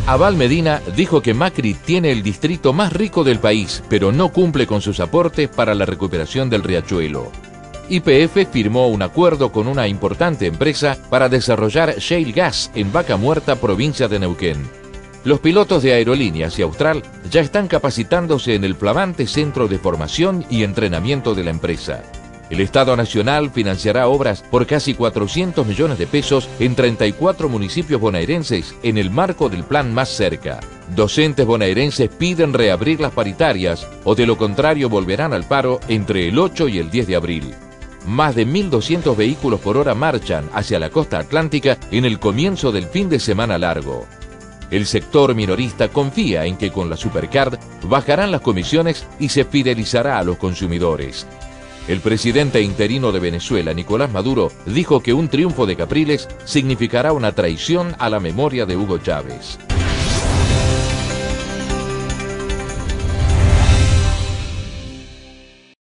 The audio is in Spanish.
Abal Medina dijo que Macri tiene el distrito más rico del país, pero no cumple con sus aportes para la recuperación del riachuelo. YPF firmó un acuerdo con una importante empresa para desarrollar shale gas en Vaca Muerta, provincia de Neuquén. Los pilotos de Aerolíneas y Austral ya están capacitándose en el flamante centro de formación y entrenamiento de la empresa. El Estado Nacional financiará obras por casi 400 millones de pesos en 34 municipios bonaerenses en el marco del Plan Más Cerca. Docentes bonaerenses piden reabrir las paritarias o de lo contrario volverán al paro entre el 8 y el 10 de abril. Más de 1.200 vehículos por hora marchan hacia la costa atlántica en el comienzo del fin de semana largo. El sector minorista confía en que con la Supercard bajarán las comisiones y se fidelizará a los consumidores. El presidente interino de Venezuela, Nicolás Maduro, dijo que un triunfo de Capriles significará una traición a la memoria de Hugo Chávez.